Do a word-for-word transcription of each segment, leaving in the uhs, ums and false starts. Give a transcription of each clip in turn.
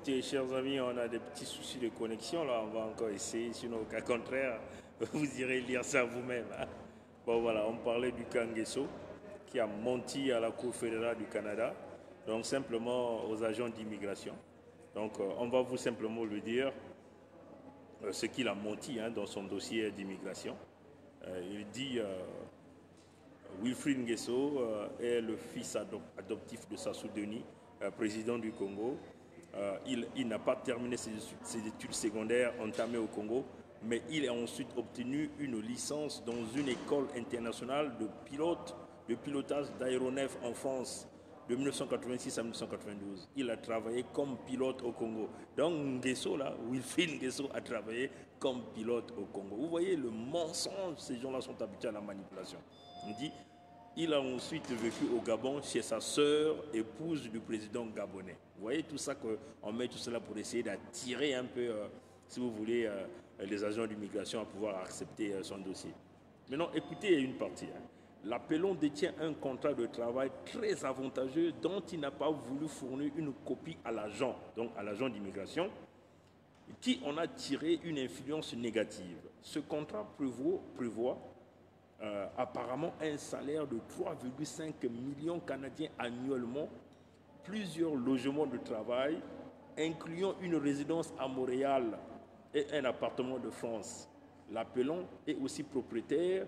écoutez, chers amis, on a des petits soucis de connexion, là, on va encore essayer, sinon au cas contraire, vous irez lire ça vous-même. Hein. Bon voilà, on parlait du Kangeso, qui a menti à la Cour fédérale du Canada, donc simplement aux agents d'immigration. Donc euh, on va vous simplement le dire, euh, ce qu'il a menti hein, dans son dossier d'immigration. Euh, il dit... Euh, Wilfried Nguesso euh, est le fils adop adoptif de Sassou Denis, euh, président du Congo. Euh, il il n'a pas terminé ses, ses études secondaires entamées au Congo, mais il a ensuite obtenu une licence dans une école internationale de pilote, de pilotage d'aéronefs en France de mille neuf cent quatre-vingt-six à mille neuf cent quatre-vingt-douze. Il a travaillé comme pilote au Congo. Donc Nguesso, là, Wilfried Nguesso a travaillé comme pilote au Congo. Vous voyez le mensonge, ces gens-là sont habitués à la manipulation. Il dit, il a ensuite vécu au Gabon chez sa sœur, épouse du président gabonais. Vous voyez tout ça, qu'on met tout cela pour essayer d'attirer un peu, euh, si vous voulez, euh, les agents d'immigration à pouvoir accepter euh, son dossier. Maintenant, écoutez une partie. Hein. L'appelon détient un contrat de travail très avantageux dont il n'a pas voulu fournir une copie à l'agent, donc à l'agent d'immigration, qui en a tiré une influence négative. Ce contrat prévoit, prévoit Euh, apparemment un salaire de trois virgule cinq millions canadiens annuellement, plusieurs logements de travail, incluant une résidence à Montréal et un appartement de France. L'appelon est aussi propriétaire,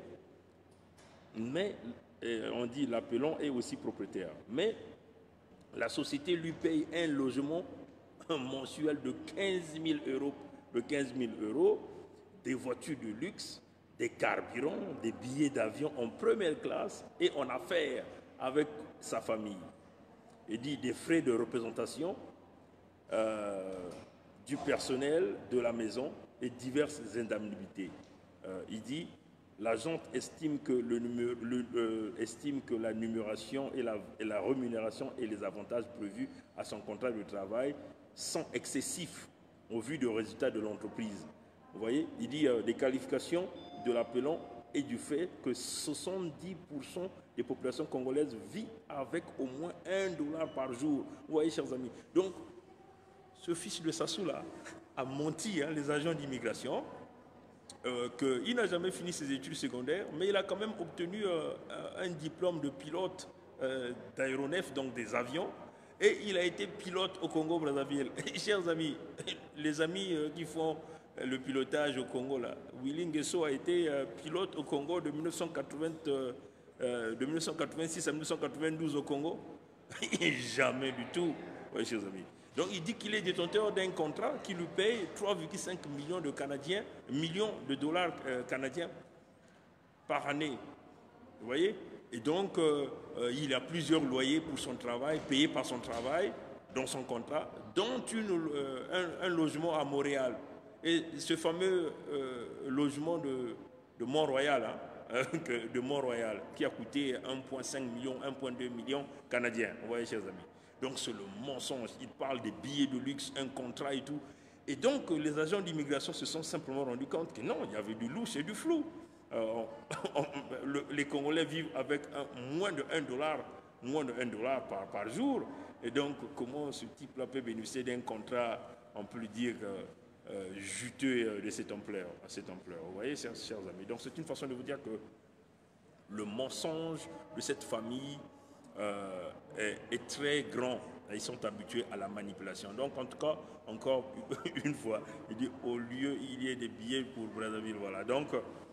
mais euh, on dit l'appelon est aussi propriétaire, mais la société lui paye un logement mensuel de quinze mille euros, de quinze mille euros, des voitures de luxe, des carburants, des billets d'avion en première classe et en affaires avec sa famille. Il dit des frais de représentation euh, du personnel de la maison et diverses indemnités. Euh, il dit l'agent estime que, le, le, euh, estime que la numération et la, et la rémunération et les avantages prévus à son contrat de travail sont excessifs au vu des résultats de l'entreprise. Vous voyez, il dit euh, des qualifications de l'appelon et du fait que soixante-dix pour cent des populations congolaises vivent avec au moins un dollar par jour. Vous voyez, chers amis. Donc, ce fils de Sassou là a menti, hein, les agents d'immigration, euh, qu'il n'a jamais fini ses études secondaires, mais il a quand même obtenu euh, un diplôme de pilote euh, d'aéronef, donc des avions, et il a été pilote au Congo-Brazzaville. Chers amis, les amis euh, qui font le pilotage au Congo, là, Willy Nguesso a été euh, pilote au Congo de mille neuf cent quatre-vingts, euh, de mille neuf cent quatre-vingt-six à mille neuf cent quatre-vingt-douze au Congo. Jamais du tout, ouais, chers amis. Donc il dit qu'il est détenteur d'un contrat qui lui paye trois virgule cinq millions de Canadiens, millions de dollars euh, canadiens par année. Vous voyez? Et donc euh, euh, il a plusieurs loyers pour son travail, payés par son travail, dans son contrat, dont une, euh, un, un logement à Montréal. Et ce fameux euh, logement de, de Mont-Royal, hein, de Mont-Royal, qui a coûté un virgule cinq million, un virgule deux million canadiens, vous voyez, chers amis. Donc c'est le mensonge, il parle des billets de luxe, un contrat et tout. Et donc les agents d'immigration se sont simplement rendus compte que non, il y avait du louche et du flou. Euh, on, on, le, les Congolais vivent avec un, moins de un dollar, moins de un dollar par, par jour. Et donc comment ce type-là peut bénéficier d'un contrat, on peut lui dire... Euh, Euh, juteux de cette ampleur, à cette ampleur. Vous voyez, chers, chers amis. Donc c'est une façon de vous dire que le mensonge de cette famille euh, est, est très grand. Ils sont habitués à la manipulation. Donc en tout cas, encore une fois, il dit au lieu il y ait des billets pour Brazzaville. Voilà. Donc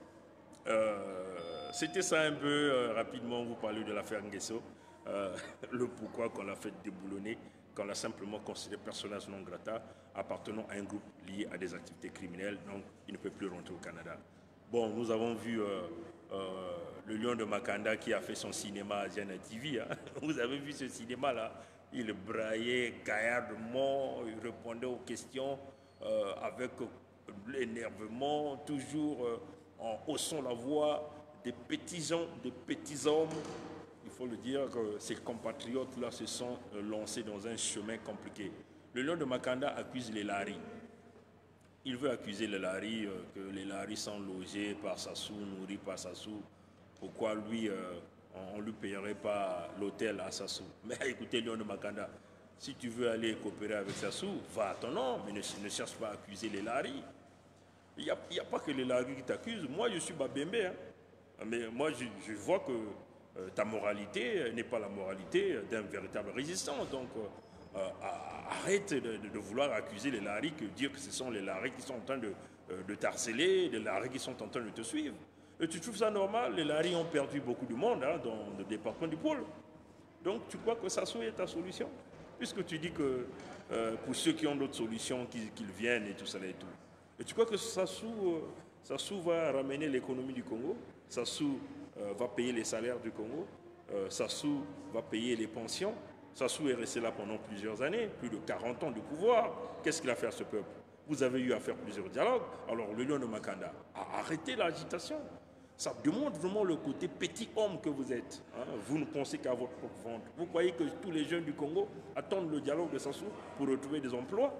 euh, c'était ça un peu euh, rapidement. Vous parlez de l'affaire Nguesso, euh, le pourquoi qu'on l'a fait déboulonner, qu'on l'a simplement considéré personnage non grata, appartenant à un groupe lié à des activités criminelles, donc il ne peut plus rentrer au Canada. Bon, nous avons vu euh, euh, le Lion de Makanda qui a fait son cinéma à Diana T V. Hein. Vous avez vu ce cinéma-là? Il braillait gaillardement, il répondait aux questions euh, avec l'énervement, toujours euh, en haussant la voix, des petits gens, des petits hommes. Il faut le dire que ces compatriotes-là se sont lancés dans un chemin compliqué. Le Lion de Makanda accuse les Laris. Il veut accuser les Laris, euh, que les Laris sont logés par Sassou, nourris par Sassou. Pourquoi lui, euh, on ne lui payerait pas l'hôtel à Sassou? Mais écoutez, Lion de Makanda, Si tu veux aller coopérer avec Sassou, va à ton nom, mais ne, ne cherche pas à accuser les Lari. Il n'y a, a pas que les Lari qui t'accusent. Moi, je suis Babembe. Hein. Mais moi, je, je vois que euh, ta moralité n'est pas la moralité d'un véritable résistant. Donc, euh, euh, arrête de, de, de vouloir accuser les Lari, que dire que ce sont les Lari qui sont en train de, euh, de t'harceler, les Lari qui sont en train de te suivre. Et tu trouves ça normal? Les Lari ont perdu beaucoup de monde hein, dans le département du pôle. Donc, tu crois que Sassou est ta solution? Puisque tu dis que euh, pour ceux qui ont d'autres solutions, qu'ils qu'ils viennent et tout ça et tout. Et tu crois que Sassou, euh, Sassou va ramener l'économie du Congo? Sassou euh, va payer les salaires du Congo? euh, Sassou va payer les pensions? Sassou est resté là pendant plusieurs années, plus de quarante ans de pouvoir. Qu'est-ce qu'il a fait à ce peuple? Vous avez eu à faire plusieurs dialogues. Alors le lion de Makanda a arrêté l'agitation. Ça démontre vraiment le côté petit homme que vous êtes. Hein. Vous ne pensez qu'à votre propre ventre. Vous croyez que tous les jeunes du Congo attendent le dialogue de Sassou pour retrouver des emplois?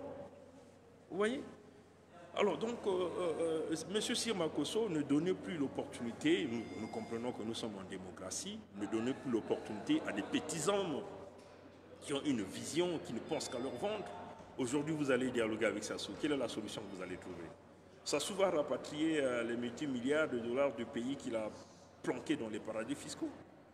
Vous voyez? Alors donc, euh, euh, M. Sirmakosso ne donnait plus l'opportunité, nous, nous comprenons que nous sommes en démocratie, ne donnait plus l'opportunité à des petits hommes qui ont une vision, qui ne pensent qu'à leur ventre. Aujourd'hui, vous allez dialoguer avec Sassou. Quelle est la solution que vous allez trouver? Sassou va rapatrier euh, les multimilliards de dollars du pays qu'il a planqués dans les paradis fiscaux.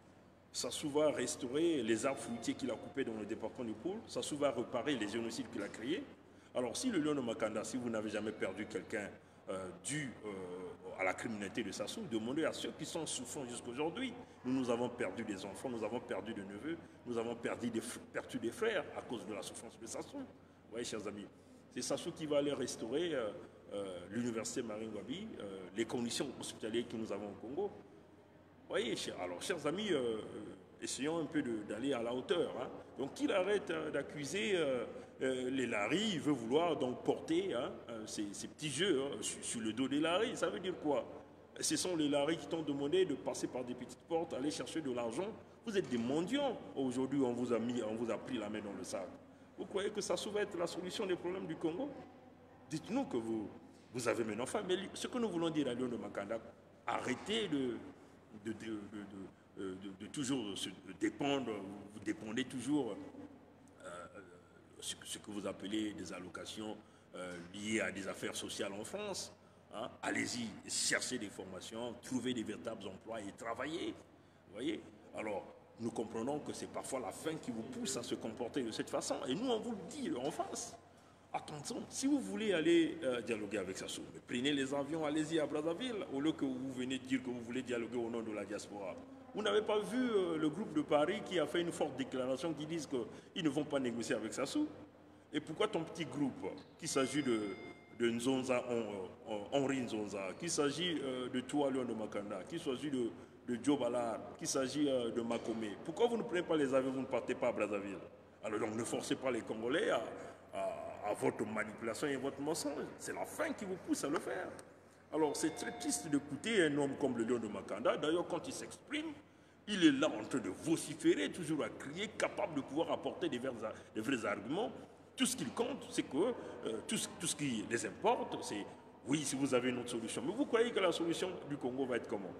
Sassou va restaurer les arbres fruitiers qu'il a coupés dans le département du Pôle. Sassou va réparer les génocides qu'il a créés. Alors si le lion de Makanda, si vous n'avez jamais perdu quelqu'un euh, dû euh, à la criminalité de Sassou, demandez à ceux qui sont souffrants jusqu'à aujourd'hui. Nous, nous avons perdu des enfants, nous avons perdu des neveux, nous avons perdu des, perdu des frères à cause de la souffrance de Sassou. Vous voyez, chers amis, c'est Sassou qui va aller restaurer euh, euh, l'université Marine Wabi, euh, les conditions hospitalières que nous avons au Congo. Vous voyez, alors, chers amis, euh, essayons un peu d'aller à la hauteur. Hein. Donc, qu'il arrête euh, d'accuser euh, euh, les Lari, il veut vouloir donc porter hein, euh, ces, ces petits jeux hein, sur, sur le dos des Lari. Ça veut dire quoi? Ce sont les Lari qui t'ont demandé de passer par des petites portes, aller chercher de l'argent. Vous êtes des mendiants. Aujourd'hui, on vous a mis, on vous a pris la main dans le sac. Vous croyez que ça va être la solution des problèmes du Congo? Dites-nous que vous, vous avez maintenant faim. Mais ce que nous voulons dire à Lion de Makanda, arrêtez de... De, de, de, de, de, de toujours se dépendre, vous dépendez toujours euh, ce, ce que vous appelez des allocations euh, liées à des affaires sociales en France. Hein. Allez-y, cherchez des formations, trouvez des véritables emplois et travaillez. Vous voyez? Alors, nous comprenons que c'est parfois la faim qui vous pousse à se comporter de cette façon. Et nous, on vous le dit en face. Attention, si vous voulez aller euh, dialoguer avec Sassou, prenez les avions, allez-y à Brazzaville, au lieu que vous venez dire que vous voulez dialoguer au nom de la diaspora. Vous n'avez pas vu euh, le groupe de Paris qui a fait une forte déclaration qui disent qu'ils ne vont pas négocier avec Sassou? Et pourquoi ton petit groupe, qu'il s'agit de, de Nzonza, Henri Nzonza, qu'il s'agit euh, de toi, Lion de Makanda, qu'il s'agit de, de Joe Ballard, qu'il s'agit euh, de Makome, pourquoi vous ne prenez pas les avions, vous ne partez pas à Brazzaville? Alors donc ne forcez pas les Congolais à... à à votre manipulation et votre mensonge. C'est la faim qui vous pousse à le faire. Alors c'est très triste d'écouter un homme comme le lion de Makanda. D'ailleurs, quand il s'exprime, il est là en train de vociférer, toujours à crier, capable de pouvoir apporter des vrais, des vrais arguments. Tout ce qu'il compte, c'est que euh, tout, ce, tout ce qui les importe, c'est oui, si vous avez une autre solution. Mais vous croyez que la solution du Congo va être comment?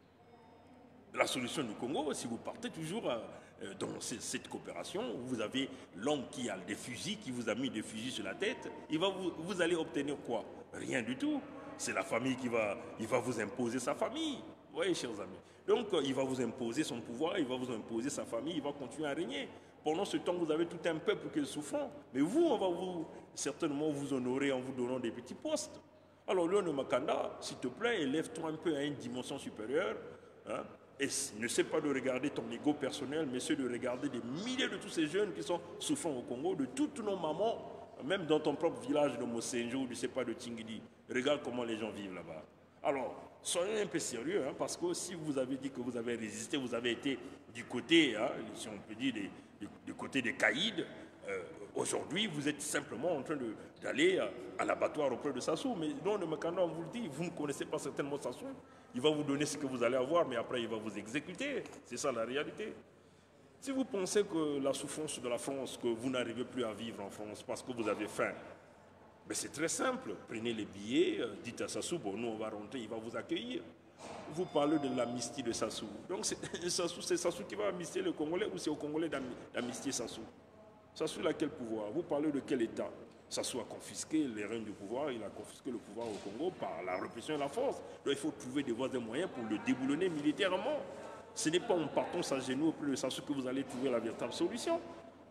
La solution du Congo, si vous partez toujours à, euh, dans cette coopération, vous avez l'homme qui a des fusils, qui vous a mis des fusils sur la tête, il va vous, vous allez obtenir quoi? Rien du tout. C'est la famille qui va, il va vous imposer sa famille. Vous voyez, chers amis. Donc, euh, il va vous imposer son pouvoir, il va vous imposer sa famille, il va continuer à régner. Pendant ce temps, vous avez tout un peuple qui est souffrant. Mais vous, on va vous, certainement vous honorer en vous donnant des petits postes. Alors, Lion de Makanda, s'il te plaît, élève-toi un peu à une dimension supérieure. Hein, et ne sais pas de regarder ton ego personnel, mais c'est de regarder des milliers de tous ces jeunes qui sont souffrants au Congo, de toutes nos mamans, même dans ton propre village de Mosenjo, je ne sais pas, de Tingidi. Regarde comment les gens vivent là-bas. Alors, soyez un peu sérieux, hein, parce que si vous avez dit que vous avez résisté, vous avez été du côté, hein, si on peut dire, des, du, du côté des caïds, euh, aujourd'hui, vous êtes simplement en train d'aller à, à l'abattoir auprès de Sassou. Mais non, de Makanda, on vous le dit, vous ne connaissez pas certainement Sassou. Il va vous donner ce que vous allez avoir, mais après, il va vous exécuter. C'est ça la réalité. Si vous pensez que la souffrance de la France, que vous n'arrivez plus à vivre en France parce que vous avez faim, mais c'est très simple. Prenez les billets, euh, dites à Sassou, bon, nous, on va rentrer, il va vous accueillir. Vous parlez de l'amnistie de Sassou. Donc, c'est Sassou, Sassou qui va amnistier le Congolais ou c'est au Congolais d'amnistier Sassou? Sassou, il a quel pouvoir? Vous parlez de quel État? Sassou a confisqué les rênes du pouvoir, il a confisqué le pouvoir au Congo par la répression et la force. Donc il faut trouver des voies et moyens pour le déboulonner militairement. Ce n'est pas en partant sans genoux auprès de Sassou que vous allez trouver la véritable solution.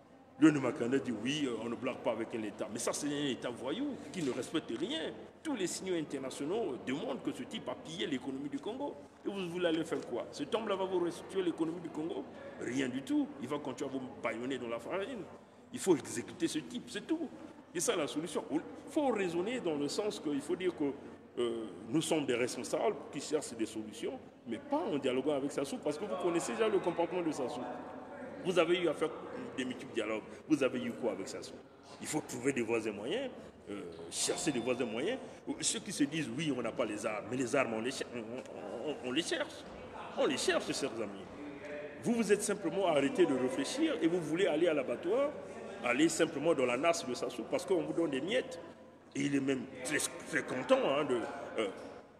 Le Makanda dit oui, on ne blague pas avec un État. Mais ça, c'est un État voyou qui ne respecte rien. Tous les signaux internationaux demandent que ce type a pillé l'économie du Congo. Et vous voulez aller faire quoi? Cet homme-là va vous restituer l'économie du Congo? Rien du tout. Il va continuer à vous bâillonner dans la farine. Il faut exécuter ce type, c'est tout. Et ça, la solution. Il faut raisonner dans le sens qu'il faut dire que euh, nous sommes des responsables qui cherchent des solutions, mais pas en dialoguant avec Sassou, parce que vous connaissez déjà le comportement de Sassou. Vous avez eu à faire des multiples dialogues. Vous avez eu quoi avec Sassou? Il faut trouver des voies et moyens, euh, chercher des voies et moyens. Ceux qui se disent, oui, on n'a pas les armes, mais les armes, on les, on, on, on les cherche. On les cherche, chers amis. Vous vous êtes simplement arrêté de réfléchir et vous voulez aller à l'abattoir, aller simplement dans la nasse de Sassou parce qu'on vous donne des miettes. Et il est même très, très content hein, de, euh,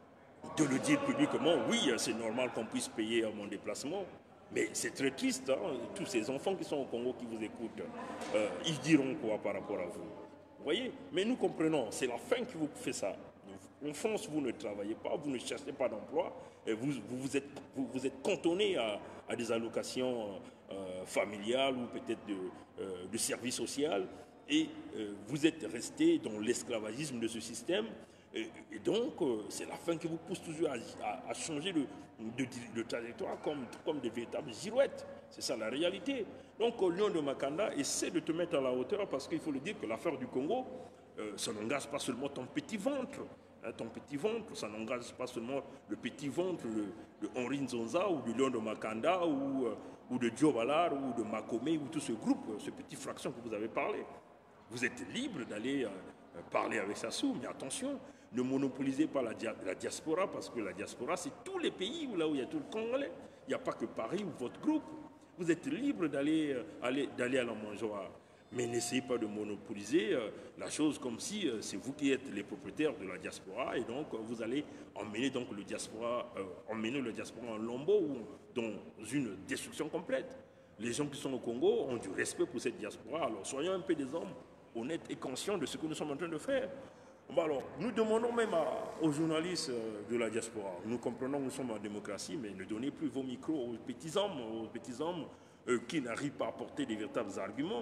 de le dire publiquement. Oui, c'est normal qu'on puisse payer mon déplacement. Mais c'est très triste, hein, tous ces enfants qui sont au Congo qui vous écoutent, euh, ils diront quoi par rapport à vous? Vous voyez? Mais nous comprenons, c'est la faim qui vous fait ça. En France, vous ne travaillez pas, vous ne cherchez pas d'emploi, et vous, vous, vous, êtes, vous, vous êtes cantonné à, à des allocations euh, familiales ou peut-être de, euh, de services sociaux, et euh, vous êtes resté dans l'esclavagisme de ce système. Et, et donc, euh, c'est la faim qui vous pousse toujours à, à, à changer de, de, de trajectoire comme, comme des véritables girouettes. C'est ça la réalité. Donc, au Lion de Makanda, essaie de te mettre à la hauteur parce qu'il faut le dire que l'affaire du Congo, euh, ça n'engage pas seulement ton petit ventre. Hein, ton petit ventre, ça n'engage pas seulement le petit ventre de, de Henri Nzonza ou du Lion de Makanda ou, euh, ou de Diobalar ou de Makome ou tout ce groupe, ce petit fraction que vous avez parlé. Vous êtes libre d'aller euh, parler avec Sassou, mais attention, ne monopolisez pas la, dia la diaspora, parce que la diaspora, c'est tous les pays où, là où il y a tout le Congolais. Il n'y a pas que Paris ou votre groupe. Vous êtes libre d'aller euh, aller, d'aller à la mangeoire. Mais n'essayez pas de monopoliser euh, la chose comme si euh, c'est vous qui êtes les propriétaires de la diaspora et donc euh, vous allez emmener, donc, le, diaspora, euh, emmener le diaspora en lambeaux ou dans une destruction complète. Les gens qui sont au Congo ont du respect pour cette diaspora, alors soyons un peu des hommes honnêtes et conscients de ce que nous sommes en train de faire. Bon alors, nous demandons même à, aux journalistes de la diaspora, nous comprenons que nous sommes en démocratie, mais ne donnez plus vos micros aux petits hommes, aux petits hommes euh, qui n'arrivent pas à porter des véritables arguments.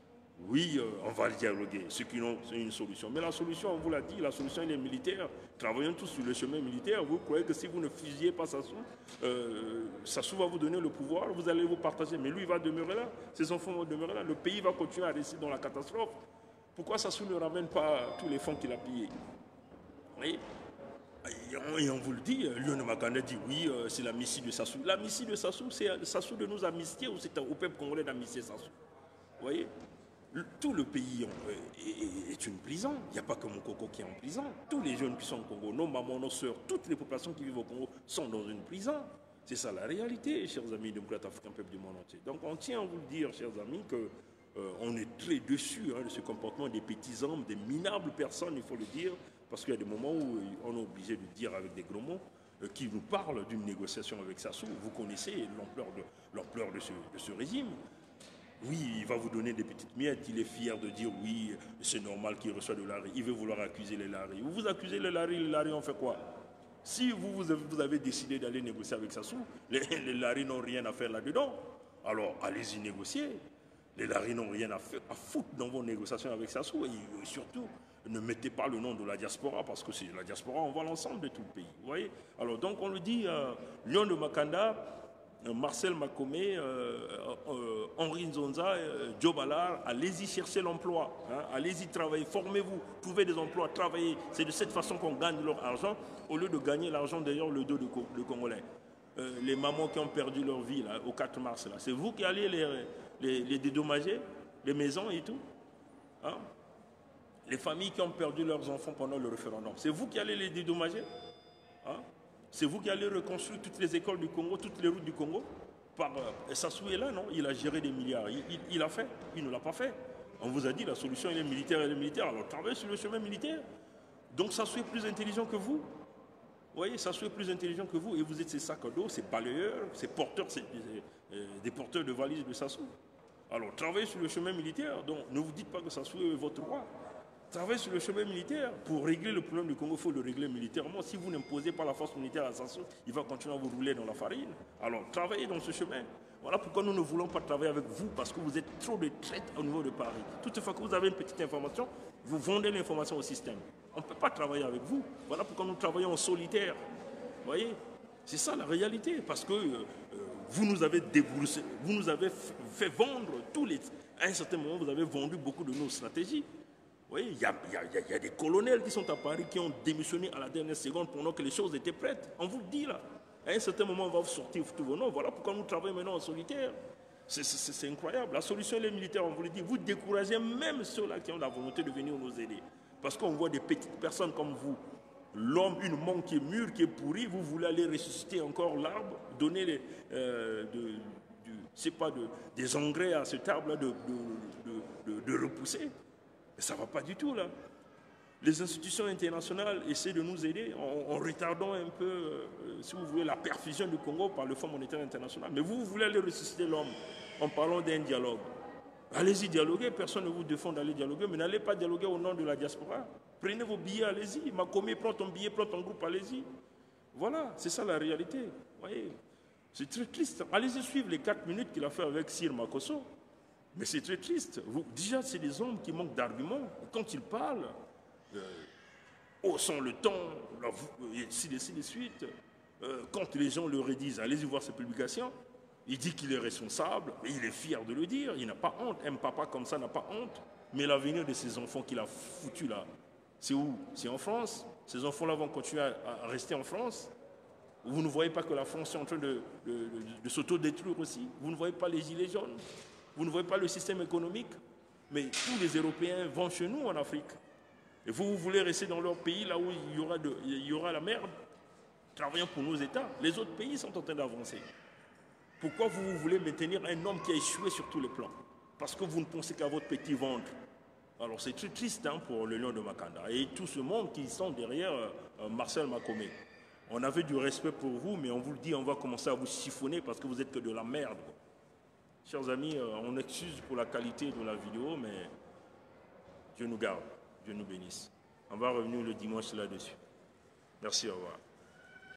Oui, euh, on va dialoguer, ceux qui ont une solution. Mais la solution, on vous l'a dit, la solution elle est militaire. Travaillons tous sur le chemin militaire. Vous croyez que si vous ne fusillez pas Sassou, euh, Sassou va vous donner le pouvoir, vous allez vous partager. Mais lui, il va demeurer là, ses enfants vont demeurer là. Le pays va continuer à rester dans la catastrophe. Pourquoi Sassou ne ramène pas tous les fonds qu'il a pillés? Oui. Et on vous le dit, Lion Makanda dit oui, euh, c'est la mission de Sassou. La mission de Sassou, c'est Sassou de nous amnistier ou c'est au peuple congolais d'amnistier Sassou? Vous voyez? Tout le pays est une prison. Il n'y a pas que mon coco qui est en prison. Tous les jeunes qui sont au Congo, nos mamans, nos soeurs, toutes les populations qui vivent au Congo sont dans une prison. C'est ça la réalité, chers amis démocrates africains, peuple du monde entier. Donc on tient à vous le dire, chers amis, que euh, on est très déçus hein, de ce comportement des petits hommes, des minables personnes, il faut le dire, parce qu'il y a des moments où on est obligé de dire avec des gros mots, euh, qui nous parlent d'une négociation avec Sassou. Vous connaissez l'ampleur de, l'ampleur de ce, de ce régime. Oui, il va vous donner des petites miettes, il est fier de dire oui, c'est normal qu'il reçoit de l'A R I, il veut vouloir accuser les Lari. Vous vous accusez les Lari, les Lari ont fait quoi? Si vous, vous, avez, vous avez décidé d'aller négocier avec Sassou, les, les Lari n'ont rien à faire là-dedans. Alors allez-y négocier. Les Lari n'ont rien à, faire, à foutre dans vos négociations avec Sassou. Et surtout, ne mettez pas le nom de la diaspora, parce que c'est la diaspora, on voit l'ensemble de tout le pays. Vous voyez? Alors donc on le dit, euh, Lion de Makanda, Marcel Makome, euh, euh, Henri Nzonza, euh, Diobalar, allez-y chercher l'emploi, hein, allez-y travailler, formez-vous, trouvez des emplois, travaillez. C'est de cette façon qu'on gagne leur argent, au lieu de gagner l'argent derrière le dos de Congolais. Euh, les mamans qui ont perdu leur vie là, au quatre mars, c'est vous qui allez les, les, les dédommager, les maisons et tout. Hein? Les familles qui ont perdu leurs enfants pendant le référendum, c'est vous qui allez les dédommager. Hein? C'est vous qui allez reconstruire toutes les écoles du Congo, toutes les routes du Congo. Par, euh, Sassou est là, non? Il a géré des milliards. Il, il, il a fait. Il ne l'a pas fait. On vous a dit la solution, elle est militaire, elle est militaire. Alors travaillez sur le chemin militaire. Donc Sassou est plus intelligent que vous. Vous voyez, Sassou est plus intelligent que vous. Et vous êtes ces sacs à dos, ces balayeurs, ces porteurs, ces, euh, des porteurs de valises de Sassou. Alors, travaillez sur le chemin militaire. Donc, ne vous dites pas que ça soit votre droit. Travaillez sur le chemin militaire. Pour régler le problème du Congo, il faut le régler militairement. Si vous n'imposez pas la force militaire à Sassou, il va continuer à vous rouler dans la farine. Alors, travaillez dans ce chemin. Voilà pourquoi nous ne voulons pas travailler avec vous, parce que vous êtes trop de traite au niveau de Paris. Toutefois que vous avez une petite information, vous vendez l'information au système. On ne peut pas travailler avec vous. Voilà pourquoi nous travaillons en solitaire. Vous voyez? C'est ça la réalité, parce que euh, vous nous avez déboursé, vous nous avez fait vendre tous les... À un certain moment, vous avez vendu beaucoup de nos stratégies. Vous voyez, il y a, y a, y a des colonels qui sont à Paris, qui ont démissionné à la dernière seconde pendant que les choses étaient prêtes. On vous le dit là. À un certain moment, on va vous sortir tous vos noms. Voilà pourquoi nous travaillons maintenant en solitaire. C'est incroyable. La solution, les militaires, on vous le dit, vous découragez même ceux-là qui ont la volonté de venir nous aider. Parce qu'on voit des petites personnes comme vous. L'homme, une mangue qui est mûre, qui est pourrie, vous voulez aller ressusciter encore l'arbre, donner les, euh, de, de, c'est pas de, des engrais à cet arbre-là de, de, de, de, de repousser. Mais ça ne va pas du tout, là. Les institutions internationales essaient de nous aider en, en retardant un peu, euh, si vous voulez, la perfusion du Congo par le Fonds monétaire international. Mais vous, vous voulez aller ressusciter l'homme en parlant d'un dialogue. Allez-y dialoguer, personne ne vous défend d'aller dialoguer, mais n'allez pas dialoguer au nom de la diaspora. Prenez vos billets, allez-y. Makomé, prends ton billet, prends ton groupe, allez-y. Voilà, c'est ça la réalité. Voyez, c'est très triste. Allez-y suivre les quatre minutes qu'il a fait avec Sir Makosso. Mais c'est très triste. Vous, déjà, c'est des hommes qui manquent d'arguments. Quand ils parlent, euh, haussant le ton, et ainsi de suite. Euh, quand les gens leur disent, allez-y voir ces publications, il dit qu'il est responsable, et il est fier de le dire. Il n'a pas honte. Un papa comme ça n'a pas honte. Mais l'avenir de ces enfants qu'il a foutus là, c'est où? C'est en France. Ces enfants-là vont continuer à, à rester en France. Vous ne voyez pas que la France est en train de, de, de, de s'auto-détruire aussi? Vous ne voyez pas les gilets jaunes? Vous ne voyez pas le système économique? Mais tous les Européens vont chez nous en Afrique. Et vous, vous voulez rester dans leur pays, là où il y aura, de, il y aura la merde, travaillant pour nos États. Les autres pays sont en train d'avancer. Pourquoi vous, vous voulez maintenir un homme qui a échoué sur tous les plans? Parce que vous ne pensez qu'à votre petit ventre. Alors c'est très triste hein, pour le Lion de Makanda et tout ce monde qui sont derrière euh, Marcel Makomé. On avait du respect pour vous, mais on vous le dit, on va commencer à vous chiffonner parce que vous êtes que de la merde. Chers amis, euh, on excuse pour la qualité de la vidéo, mais Dieu nous garde, Dieu nous bénisse. On va revenir le dimanche là-dessus. Merci, au revoir.